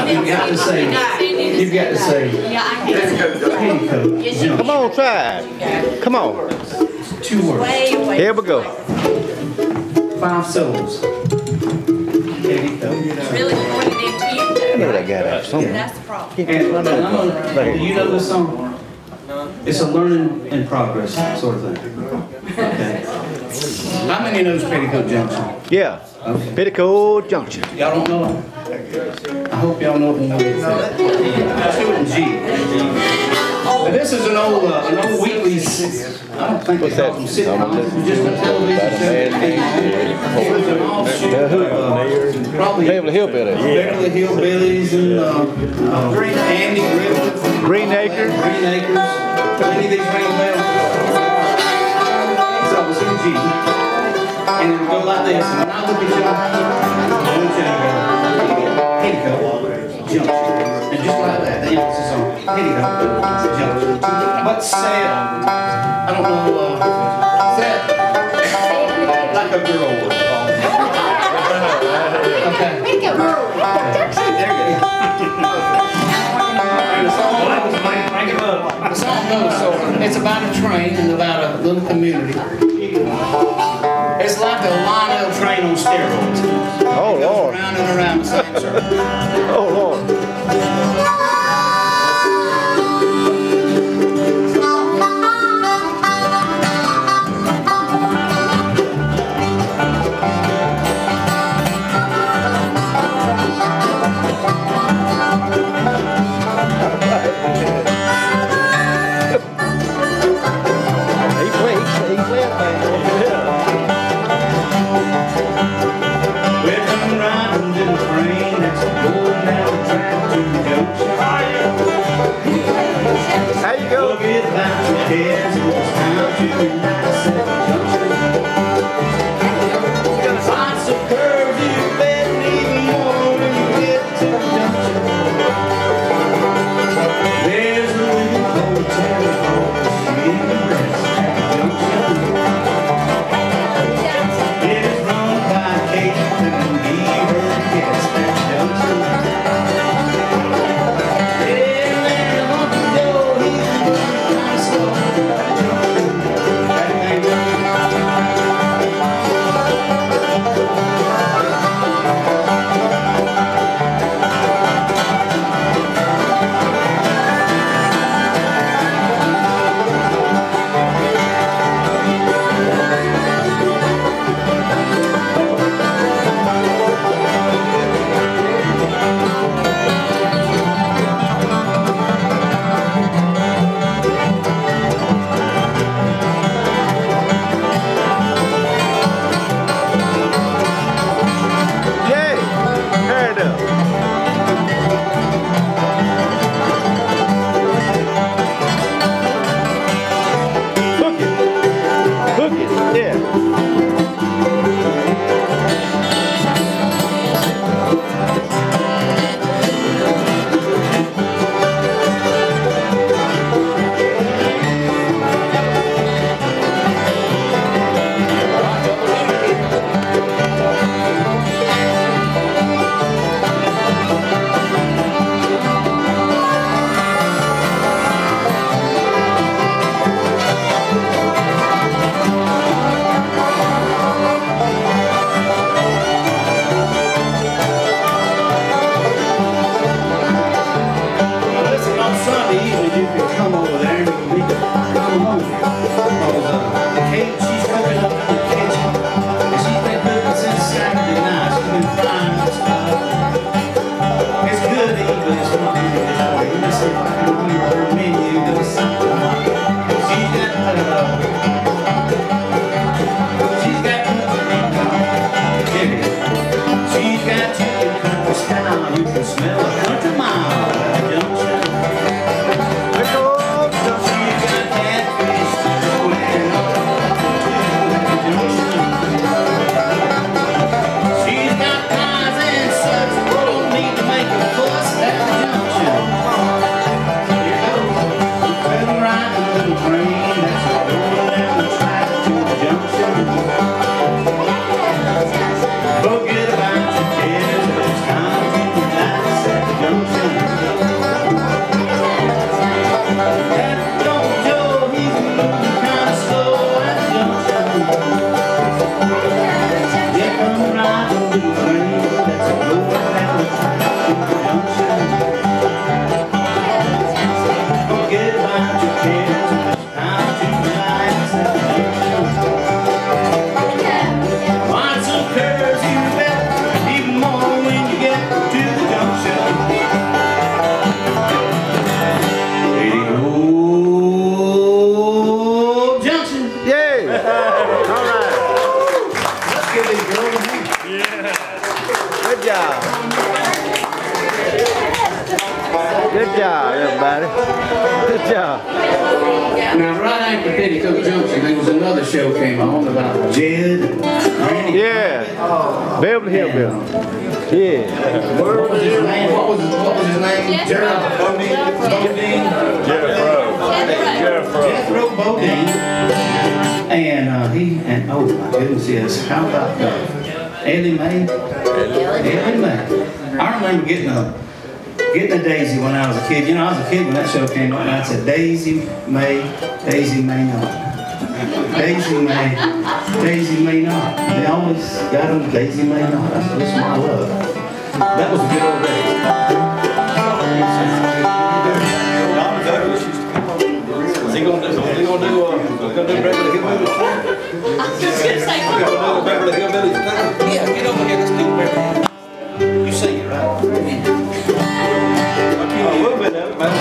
You've got to say. You've got to say. Petticoat. Come on, try it. Come on. 2 words. Here we go. 5 syllables. Petticoat. Really important name to you. I know that guy there somewhere. That's the problem. And do you know this song? It's a learning in progress sort of thing. Okay. How many knows Petticoat Junction? Yeah. Okay. Petticoat Junction. Y'all don't know it? I hope y'all know it when we get there. 2 and G. But this is an old weekly. I don't think they call them sitcoms. It was just a television show that came on. It was an offshoot of probably Beverly Hillbillies. Beverly Hillbillies and Andy Griffith. Green Acres. Green Acres. Any of these ring a bell? So it was in G. And it would go like this. And when I look at y'all, I want you to go, Petticoat Junction. And just like that, the emphasis on Petticoat Junction. But say it, I don't know, say it like a girl would. Okay. Make a girl. There you go. And the song goes so, it's about a train and about a little community. It's like a Lionel train on steroids. Oh, It goes Lord. around and around the same circle. Oh, Lord. We're coming riding in the train that's going down the track to the junction. How you go? Forget about your cares, it's time to relax at the junction. Lots of curves you bet, and even more when you get to the junction. There's a little hotel for sleep and rest at the junction. It is run by Kate and be her guest at the junction. Yeah, man, up the door, he's kind of slow at the junction. That ain't Yay! There it is. Hook it. Hook it. Yeah. Listen, on Sunday evening, you can come over there and we can come home. Because Kate, she's cooking up in the kitchen. And she's been cooking since Saturday night. She's been frying up stuff. It's good to eat, but it's not good to this way. Let me see if I can remember her menu. She's got, chicken. She's got chicken country style. You can smell a country mile at the junction. Petticoat Junction. She's got catfish going at the junction. She's got pies and such. Don't need to make a fuss at the junction. Here goes. We're riding a little train that's going down the track to the junction. Forget about your cares, it's time to relax at the junction. junction. That old Joe, he's moving kind of slow at the junction. Yeah, come right on the train that's going down the junction. Forget about your cares, it's time to relax at the junction. Find some curves you bet, even more when you get to the junction. Lady old junction. Yay! All right. Let's give these girls a hand. Good job. Good job, everybody. Good job. Now, right after Petticoat Junction, there was another show came on about Jed and Granny. Yeah. Beverly Hillbilly. Yeah. What was his name? What was his name? Jethro Bodine. And oh my goodness, yes. How about Ellie Mae? Ellie Mae. I remember getting a Daisy when I was a kid. You know, I was a kid when that show came on, and I said, Daisy May not. Daisy May not. They always got them, Daisy May not. That's my love. That was a good old day. Is he gonna do Beverly Hillbillies? Beverly Hillbillies thing? Yeah, get over here, let's do Beverly. You sing it, right? A little bit of it, man.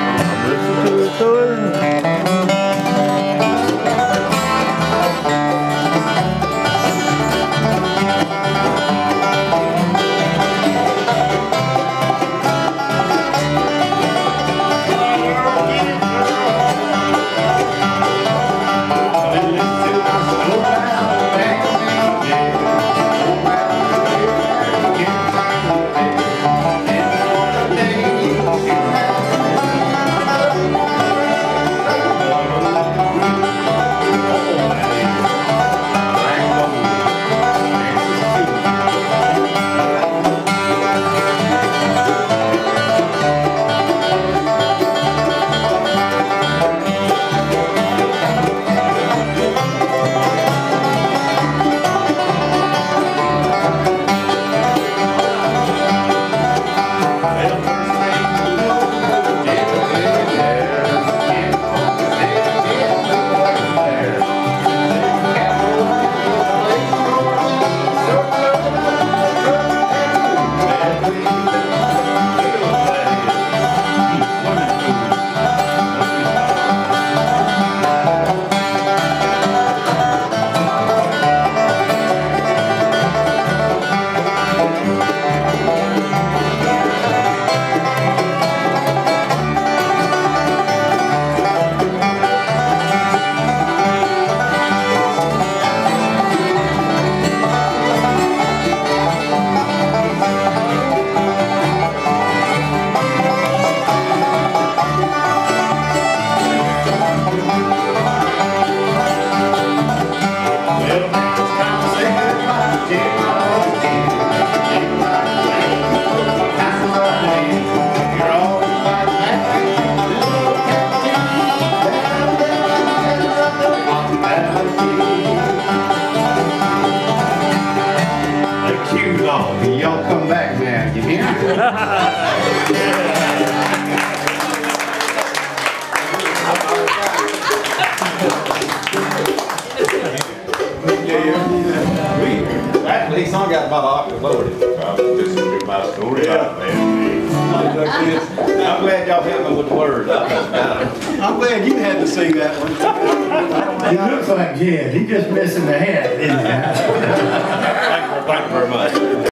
Y'all come back now, you hear? Actually, he sung out about an octave lower. This is my story about that. I'm glad y'all helped me with the words. I'm glad you had to sing that one. He looks like Jed. He's just missing the head, isn't he? Thank you very much.